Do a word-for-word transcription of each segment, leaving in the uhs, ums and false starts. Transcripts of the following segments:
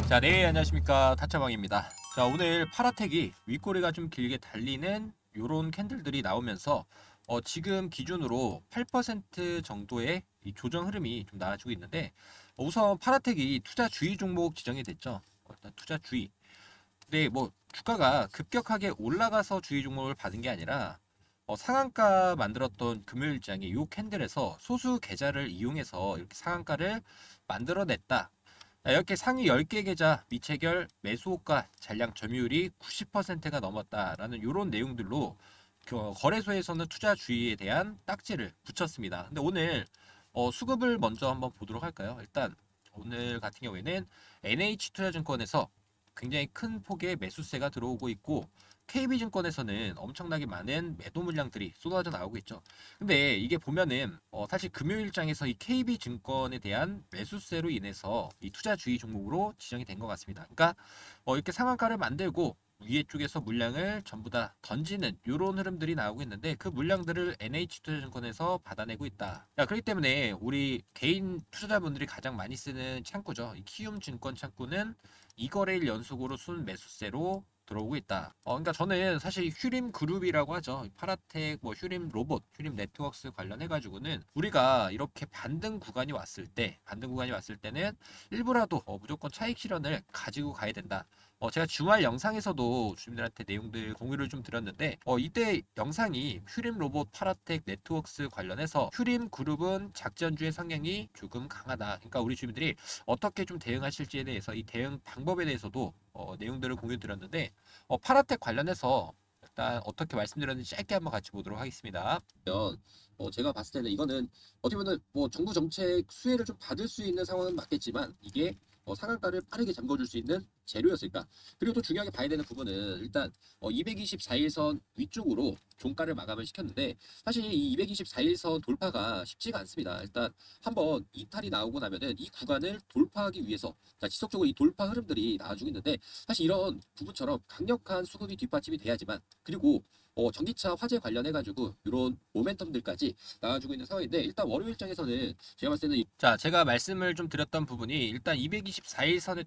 자, 네, 안녕하십니까. 타짜방입니다. 자, 오늘 파라텍이 윗꼬리가 좀 길게 달리는 요런 캔들들이 나오면서 어, 지금 기준으로 팔 퍼센트 정도의 이 조정 흐름이 좀 나와주고 있는데, 어, 우선 파라텍이 투자 주의 종목 지정이 됐죠. 어, 일단 투자 주의. 근데 뭐 주가가 급격하게 올라가서 주의 종목을 받은 게 아니라 어, 상한가 만들었던 금요일장에 요 캔들에서 소수 계좌를 이용해서 이렇게 상한가를 만들어냈다. 자, 이렇게 상위 열 개 계좌 미체결 매수호가 잔량 점유율이 구십 퍼센트가 넘었다라는 이런 내용들로 그 거래소에서는 투자 주의에 대한 딱지를 붙였습니다. 근데 오늘 어, 수급을 먼저 한번 보도록 할까요? 일단 오늘 같은 경우에는 엔에이치투자증권에서 굉장히 큰 폭의 매수세가 들어오고 있고, 케이비증권에서는 엄청나게 많은 매도 물량들이 쏟아져 나오고 있죠. 근데 이게 보면은 어 사실 금요일장에서 이 케이비증권에 대한 매수세로 인해서 이 투자주의 종목으로 지정이 된 것 같습니다. 그러니까 어 이렇게 상한가를 만들고 위에 쪽에서 물량을 전부 다 던지는 이런 흐름들이 나오고 있는데, 그 물량들을 엔에이치투자증권에서 받아내고 있다. 자, 그렇기 때문에 우리 개인 투자자분들이 가장 많이 쓰는 창구죠. 이 키움증권 창구는 이 거래일 연속으로 순 매수세로 들어오고 있다. 어, 그러니까 저는 사실 휴림 그룹이라고 하죠. 파라텍, 뭐 휴림 로봇, 휴림 네트워크스 관련해 가지고는 우리가 이렇게 반등 구간이 왔을 때, 반등 구간이 왔을 때는 일부라도 어, 무조건 차익 실현을 가지고 가야 된다. 어, 제가 주말 영상에서도 주민들한테 내용들 공유를 좀 드렸는데, 어, 이때 영상이 휴림 로봇, 파라텍, 네트워크스 관련해서 휴림 그룹은 작전주의 성향이 조금 강하다. 그러니까 우리 주민들이 어떻게 좀 대응하실지에 대해서, 이 대응 방법에 대해서도 어, 내용들을 공유 드렸는데, 어, 파라텍 관련해서 일단 어떻게 말씀드렸는지 짧게 한번 같이 보도록 하겠습니다. 어, 제가 봤을 때는 이거는 어떻게 보면 뭐 정부 정책 수혜를 좀 받을 수 있는 상황은 맞겠지만, 이게 어, 상한가를 빠르게 잠궈줄 수 있는 재료였을까? 그리고 또 중요하게 봐야 되는 부분은 일단 어, 이백이십사 일선 위쪽으로 종가를 마감을 시켰는데, 사실 이 이백이십사 일선 돌파가 쉽지가 않습니다. 일단 한번 이탈이 나오고 나면은 이 구간을 돌파하기 위해서 자, 지속적으로 이 돌파 흐름들이 나와주고 있는데, 사실 이런 부분처럼 강력한 수급이 뒷받침이 돼야지만, 그리고 어, 전기차 화재 관련해 가지고 이런 모멘텀들까지 나와주고 있는 상황인데, 일단 월요일 장에서는 제가 봤을 때는 이- 자, 제가 말씀을 좀 드렸던 부분이 일단 이백이십사 일선의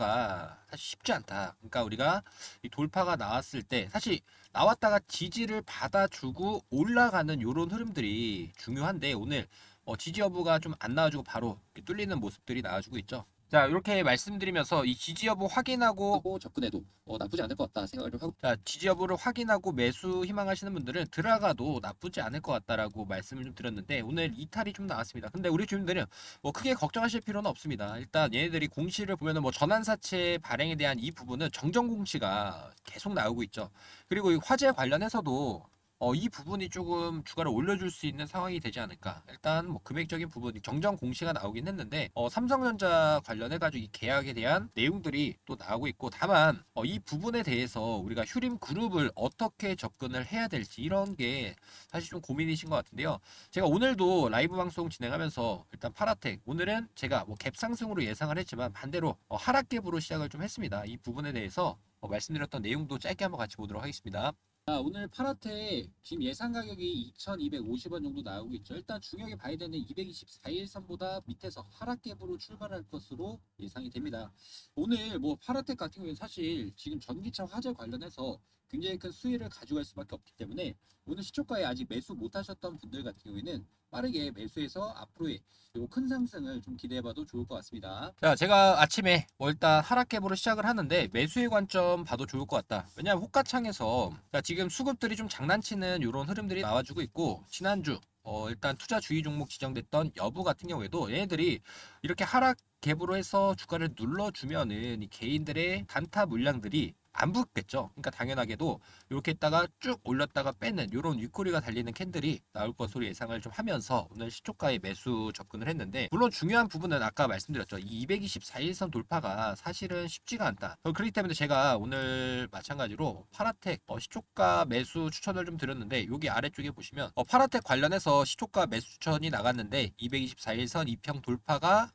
돌파가 사실 쉽지 않다. 그러니까 우리가 이 돌파가 나왔을 때 사실 나왔다가 지지를 받아주고 올라가는 이런 흐름들이 중요한데, 오늘 어, 지지 여부가 좀 안 나와주고 바로 이렇게 뚫리는 모습들이 나와주고 있죠. 자, 이렇게 말씀드리면서 이 지지 여부 확인하고 하고 접근해도 어, 나쁘지 않을 것 같다 생각을 좀 하고, 자, 지지 여부를 확인하고 매수 희망하시는 분들은 들어가도 나쁘지 않을 것 같다라고 말씀을 좀 드렸는데, 오늘 이탈이 좀 나왔습니다. 근데 우리 주민들은 뭐 크게 걱정하실 필요는 없습니다. 일단 얘네들이 공시를 보면은 뭐 전환사채 발행에 대한 이 부분은 정정 공시가 계속 나오고 있죠. 그리고 이 화재 관련해서도 어, 이 부분이 조금 주가를 올려줄 수 있는 상황이 되지 않을까. 일단 뭐 금액적인 부분이 정정 공시가 나오긴 했는데, 어, 삼성전자 관련해가지고 이 계약에 대한 내용들이 또 나오고 있고, 다만 어, 이 부분에 대해서 우리가 휴림 그룹을 어떻게 접근을 해야 될지 이런 게 사실 좀 고민이신 것 같은데요. 제가 오늘도 라이브 방송 진행하면서 일단 파라텍 오늘은 제가 뭐 갭 상승으로 예상을 했지만 반대로 어, 하락 갭으로 시작을 좀 했습니다. 이 부분에 대해서 어, 말씀드렸던 내용도 짧게 한번 같이 보도록 하겠습니다. 자, 오늘 파라텍 지금 예상 가격이 이천이백오십 원 정도 나오고 있죠. 일단 중요하게 봐야 되는 이백이십사 일선보다 밑에서 하락갭으로 출발할 것으로 예상이 됩니다. 오늘 뭐 파라텍 같은 경우에는 사실 지금 전기차 화재 관련해서 굉장히 큰 수혜를 가져갈 수밖에 없기 때문에, 오늘 시초가에 아직 매수 못 하셨던 분들 같은 경우에는 빠르게 매수해서 앞으로의 큰 상승을 좀 기대해봐도 좋을 것 같습니다. 자, 제가 아침에 뭐 일단 하락갭으로 시작을 하는데 매수의 관점 봐도 좋을 것 같다. 왜냐하면 호가창에서 자, 지금 수급들이 좀 장난치는 이런 흐름들이 나와주고 있고, 지난주 어, 일단 투자 주의 종목 지정됐던 여부 같은 경우에도 얘네들이 이렇게 하락 갭으로 해서 주가를 눌러주면은 이 개인들의 단타 물량들이 안 붙겠죠. 그러니까 당연하게도 이렇게 했다가 쭉 올렸다가 빼는 이런 윗꼬리가 달리는 캔들이 나올 것으로 예상을 좀 하면서 오늘 시초가에 매수 접근을 했는데, 물론 중요한 부분은 아까 말씀드렸죠. 이 이백이십사 일선 돌파가 사실은 쉽지가 않다. 어, 그렇기 때문에 제가 오늘 마찬가지로 파라텍 어, 시초가 매수 추천을 좀 드렸는데, 여기 아래쪽에 보시면 어, 파라텍 관련해서 시초가 매수 추천이 나갔는데 이백이십사 일선 이평 돌파가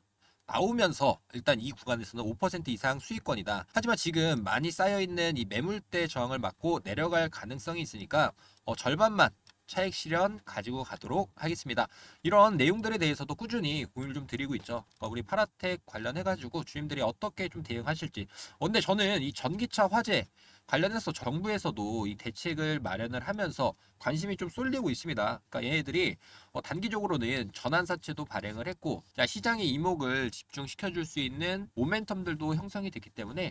나오면서 일단 이 구간에서는 오 퍼센트 이상 수익권이다. 하지만 지금 많이 쌓여있는 이 매물대 저항을 막고 내려갈 가능성이 있으니까 어, 절반만 차익 실현 가지고 가도록 하겠습니다. 이런 내용들에 대해서도 꾸준히 공유를 좀 드리고 있죠. 어, 우리 파라텍 관련해가지고 주님들이 어떻게 좀 대응하실지. 어, 근데 저는 이 전기차 화재 관련해서 정부에서도 이 대책을 마련을 하면서 관심이 좀 쏠리고 있습니다. 그러니까 얘네들이 어, 단기적으로는 전환사채도 발행을 했고, 자, 시장의 이목을 집중시켜 줄 수 있는 모멘텀들도 형성이 됐기 때문에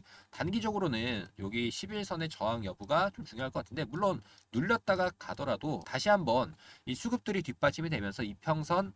단기적으로는 여기 십일선의 저항 여부가 좀 중요할 것 같은데, 물론 눌렸다가 가더라도 다시 한번 이 수급들이 뒷받침이 되면서 이평선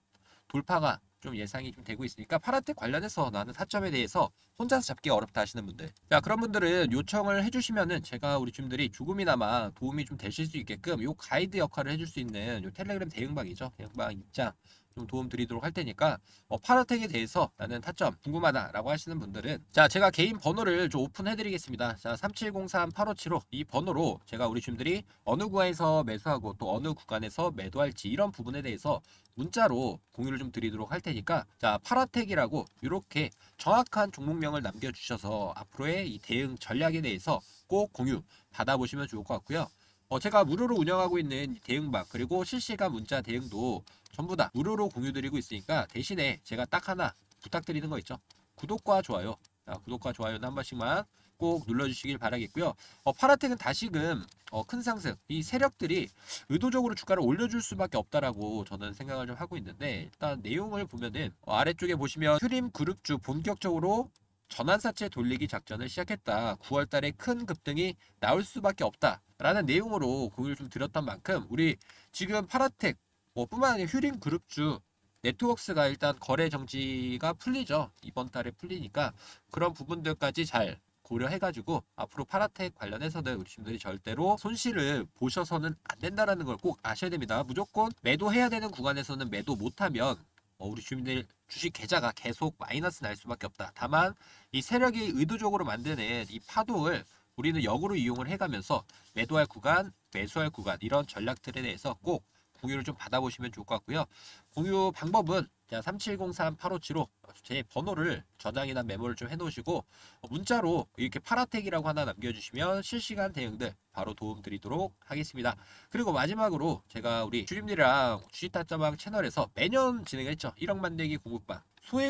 돌파가 좀 예상이 좀 되고 있으니까 파라텍 관련해서 나는 타점에 대해서 혼자서 잡기 어렵다 하시는 분들, 자, 그런 분들은 요청을 해주시면은 제가 우리 주님들이 조금이나마 도움이 좀 되실 수 있게끔 요 가이드 역할을 해줄 수 있는 요 텔레그램 대응방이죠. 대응방 입장 좀 도움 드리도록 할 테니까 어, 파라텍에 대해서 나는 타점 궁금하다라고 하시는 분들은, 자, 제가 개인 번호를 좀 오픈해 드리겠습니다. 자, 삼칠공삼 팔오칠오 이 번호로 제가 우리 주님들이 어느 구간에서 매수하고 또 어느 구간에서 매도할지 이런 부분에 대해서 문자로 공유를 좀 드리도록 할 테니까, 자, 파라텍이라고 이렇게 정확한 종목명을 남겨주셔서 앞으로의 이 대응 전략에 대해서 꼭 공유 받아보시면 좋을 것 같고요. 어, 제가 무료로 운영하고 있는 대응방 그리고 실시간 문자 대응도 전부 다 무료로 공유드리고 있으니까, 대신에 제가 딱 하나 부탁드리는 거 있죠. 구독과 좋아요. 자, 구독과 좋아요는 한 번씩만 꼭 눌러주시길 바라겠고요. 어, 파라텍은 다시금 어, 큰 상승, 이 세력들이 의도적으로 주가를 올려줄 수밖에 없다라고 저는 생각을 좀 하고 있는데, 일단 내용을 보면은 어, 아래쪽에 보시면 휴림 그룹주 본격적으로 전환사채 돌리기 작전을 시작했다. 구월 달에 큰 급등이 나올 수밖에 없다. 라는 내용으로 공유를 좀 드렸던 만큼, 우리 지금 파라텍 뭐 뿐만 아니라 휴림 그룹주 네트워크스가 일단 거래 정지가 풀리죠. 이번 달에 풀리니까 그런 부분들까지 잘 고려해가지고 앞으로 파라텍 관련해서는 우리 주님들이 절대로 손실을 보셔서는 안 된다는 걸 꼭 아셔야 됩니다. 무조건 매도해야 되는 구간에서는 매도 못하면 어, 우리 주민들 주식 계좌가 계속 마이너스 날 수밖에 없다. 다만 이 세력이 의도적으로 만드는 이 파동을 우리는 역으로 이용을 해가면서 매도할 구간, 매수할 구간 이런 전략들에 대해서 꼭 공유를 좀 받아보시면 좋을 것 같고요. 공유 방법은 자, 삼칠공삼 팔오칠오 제 번호를 저장이나 메모를 좀 해놓으시고 문자로 이렇게 파라텍이라고 하나 남겨주시면 실시간 대응들 바로 도움 드리도록 하겠습니다. 그리고 마지막으로 제가 우리 주님들이랑 주식타짜방 채널에서 매년 진행했죠. 일억 만들기 공부방.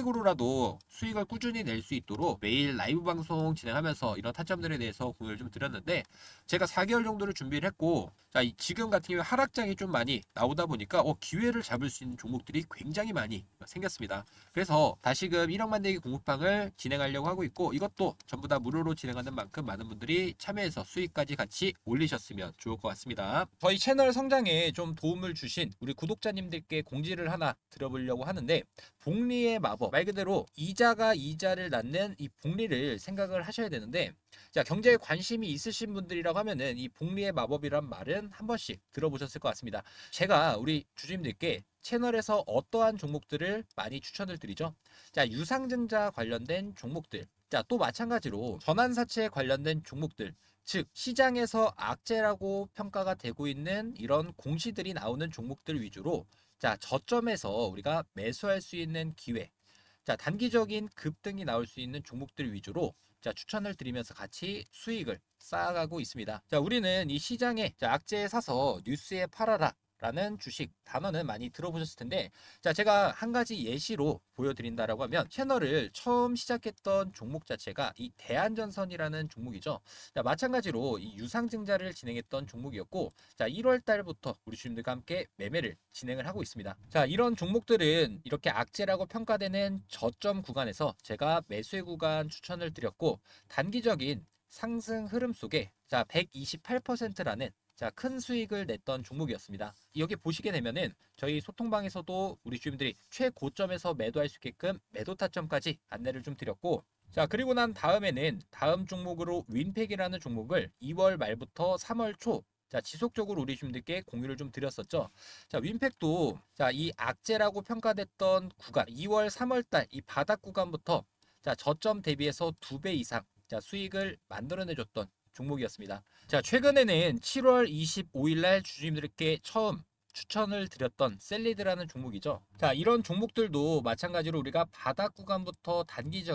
소액으로라도 수익을 꾸준히 낼 수 있도록 매일 라이브 방송 진행하면서 이런 타점들에 대해서 공유를 좀 드렸는데, 제가 사 개월 정도를 준비를 했고, 자, 지금 같은 경우에 하락장이 좀 많이 나오다 보니까 어, 기회를 잡을 수 있는 종목들이 굉장히 많이 생겼습니다. 그래서 다시금 일억 만들기 공부방을 진행하려고 하고 있고, 이것도 전부 다 무료로 진행하는 만큼 많은 분들이 참여해서 수익까지 같이 올리셨으면 좋을 것 같습니다. 저희 채널 성장에 좀 도움을 주신 우리 구독자님들께 공지를 하나 드려보려고 하는데, 복리의 마법, 말 그대로 이자가 이자를 낳는 이 복리를 생각을 하셔야 되는데, 자, 경제에 관심이 있으신 분들이라고 하면은 이 복리의 마법이란 말은 한 번씩 들어보셨을 것 같습니다. 제가 우리 주주님들께 채널에서 어떠한 종목들을 많이 추천을 드리죠. 자, 유상증자 관련된 종목들, 자, 또 마찬가지로 전환사채 관련된 종목들, 즉 시장에서 악재라고 평가가 되고 있는 이런 공시들이 나오는 종목들 위주로, 자, 저점에서 우리가 매수할 수 있는 기회, 자, 단기적인 급등이 나올 수 있는 종목들 위주로 자, 추천을 드리면서 같이 수익을 쌓아가고 있습니다. 자, 우리는 이 시장에 자, 악재에 사서 뉴스에 팔아라 라는 주식 단어는 많이 들어보셨을 텐데, 자, 제가 한 가지 예시로 보여드린다라고 하면, 채널을 처음 시작했던 종목 자체가 이 대한전선이라는 종목이죠. 자, 마찬가지로 이 유상증자를 진행했던 종목이었고, 자, 일월 달부터 우리 주님들과 함께 매매를 진행을 하고 있습니다. 자, 이런 종목들은 이렇게 악재라고 평가되는 저점 구간에서 제가 매수의 구간 추천을 드렸고, 단기적인 상승 흐름 속에 자, 백이십팔 퍼센트라는 자, 큰 수익을 냈던 종목이었습니다. 여기 보시게 되면은 저희 소통방에서도 우리 주주님들이 최고점에서 매도할 수 있게끔 매도 타점까지 안내를 좀 드렸고, 자, 그리고 난 다음에는 다음 종목으로 윈팩이라는 종목을 이월 말부터 삼월 초 자, 지속적으로 우리 주주님들께 공유를 좀 드렸었죠. 자, 윈팩도 자, 이 악재라고 평가됐던 구간 이월 삼월 달 이 바닥 구간부터 자, 저점 대비해서 두 배 이상 자, 수익을 만들어내줬던 종목이었습니다. 자, 최근에는 칠월 이십오일 날 주주님들께 처음 추천을 드렸던 셀리드라는 종목이죠. 자, 이런 종목들도 마찬가지로 우리가 바닥 구간부터 단기적인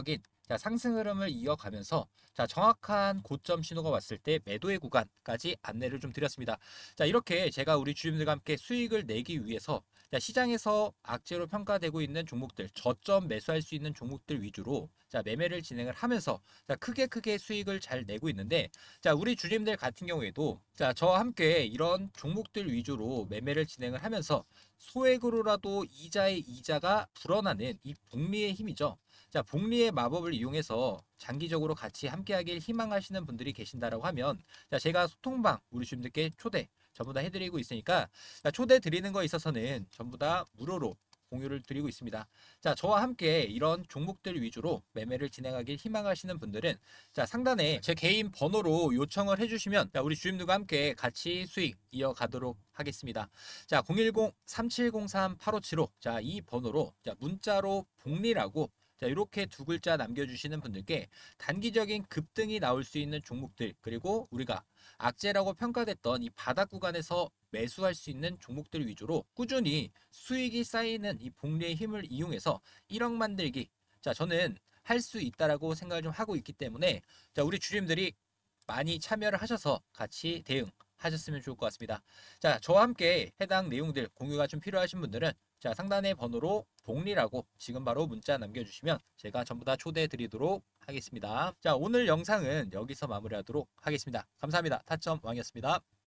자, 상승 흐름을 이어가면서 자, 정확한 고점 신호가 왔을 때 매도의 구간까지 안내를 좀 드렸습니다. 자, 이렇게 제가 우리 주주님들과 함께 수익을 내기 위해서 자, 시장에서 악재로 평가되고 있는 종목들, 저점 매수할 수 있는 종목들 위주로 자, 매매를 진행을 하면서 자, 크게 크게 수익을 잘 내고 있는데 자, 우리 주주님들 같은 경우에도 자, 저와 함께 이런 종목들 위주로 매매를 진행을 하면서 소액으로라도 이자의 이자가 불어나는 이 복리의 힘이죠. 자, 복리의 마법을 이용해서 장기적으로 같이 함께하길 희망하시는 분들이 계신다라고 하면 자, 제가 소통방 우리 주님들께 초대 전부 다 해드리고 있으니까 자, 초대 드리는 거에 있어서는 전부 다 무료로 공유를 드리고 있습니다. 자, 저와 함께 이런 종목들 위주로 매매를 진행하길 희망하시는 분들은 자, 상단에 제 개인 번호로 요청을 해주시면 자, 우리 주님들과 함께 같이 수익 이어가도록 하겠습니다. 자, 공일공 삼칠공삼 팔오칠오 자, 이 번호로 자, 문자로 복리라고 자, 이렇게 두 글자 남겨주시는 분들께 단기적인 급등이 나올 수 있는 종목들 그리고 우리가 악재라고 평가됐던 이 바닥 구간에서 매수할 수 있는 종목들 위주로 꾸준히 수익이 쌓이는 이 복리의 힘을 이용해서 일억 만들기 자, 저는 할 수 있다라고 생각을 좀 하고 있기 때문에 자, 우리 주님들이 많이 참여를 하셔서 같이 대응하셨으면 좋을 것 같습니다. 자, 저와 함께 해당 내용들 공유가 좀 필요하신 분들은 자, 상단의 번호로 복리라고 지금 바로 문자 남겨주시면 제가 전부 다 초대해 드리도록 하겠습니다. 자, 오늘 영상은 여기서 마무리하도록 하겠습니다. 감사합니다. 타점 왕이었습니다.